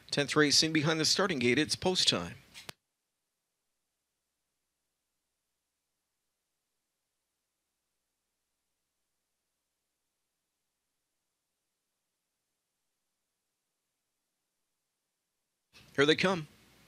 10th racing behind the starting gate. It's post time. Here they come.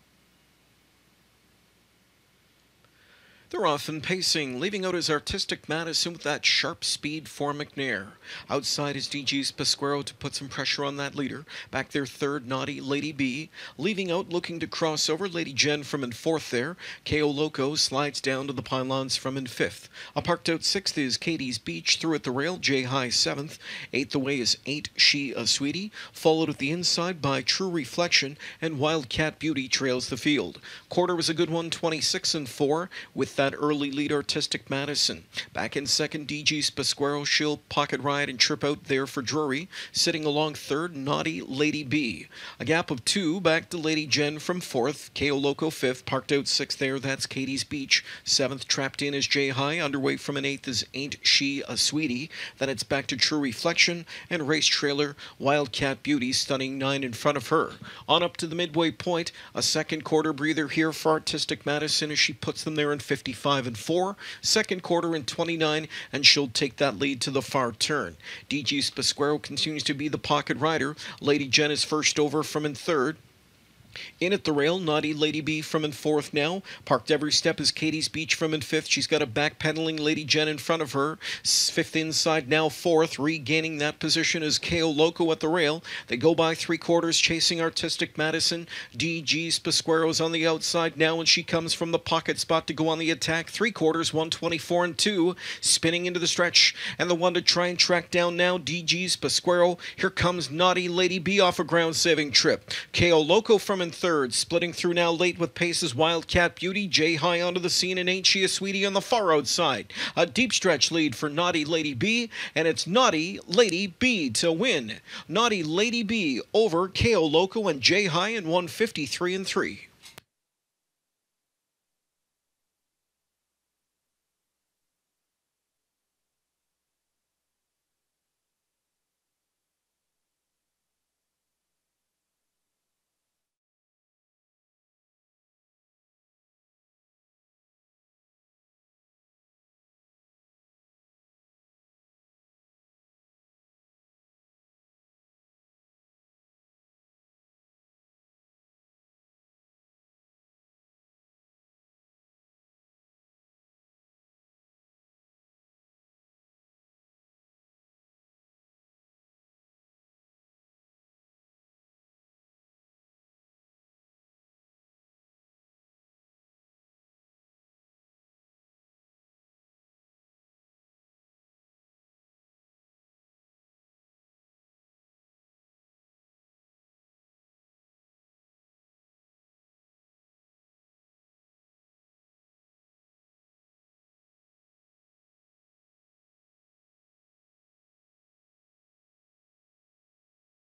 They're off and pacing, leaving out his Artistic Madison with that sharp speed for McNair. Outside is DG's Pasquero to put some pressure on that leader. Back there third, Naughty Lady B. Leaving out, looking to cross over, Lady Jen from in fourth there. KO Loco slides down to the pylons from in fifth. A parked out sixth is Katie's Beach, through at the rail, J High seventh. Eighth away is Ain't She a Sweetie, followed at the inside by True Reflection, and Wildcat Beauty trails the field. Quarter was a good one, 26 and 4, with that early lead Artistic Madison. Back in second, DG's Pasquero. She'll pocket ride and trip out there for Drury. Sitting along third, Naughty Lady B. A gap of 2 back to Lady Jen from fourth. KO Loco fifth. Parked out sixth there. That's Katie's Beach. Seventh trapped in is J High. Underway from an eighth is Ain't She a Sweetie. Then it's back to True Reflection and race trailer Wildcat Beauty, stunning 9 in front of her. On up to the midway point. A second quarter breather here for Artistic Madison as she puts them there in 55 and 4. Second quarter in 29, and she'll take that lead to the far turn. DG's Pasquero continues to be the pocket rider. Lady Jen is first over from in third. In at the rail, Naughty Lady B from in fourth now. Parked every step is Katie's Beach from in fifth. She's got a backpedaling Lady Jen in front of her. Fifth inside now fourth. Regaining that position is KO Loco at the rail. They go by three quarters chasing Artistic Madison. DG's Pasquero's on the outside now, and she comes from the pocket spot to go on the attack. Three quarters, 124 and 2. Spinning into the stretch, and the one to try and track down now, DG's Pasquero. Here comes Naughty Lady B off a ground-saving trip. KO Loco from in third, splitting through now late with paces Wildcat Beauty. J High onto the scene, and Ain't She a Sweetie on the far outside. A deep stretch lead for Naughty Lady B, and it's Naughty Lady B to win. Naughty Lady B over KO Loco and J High in 153 and 3.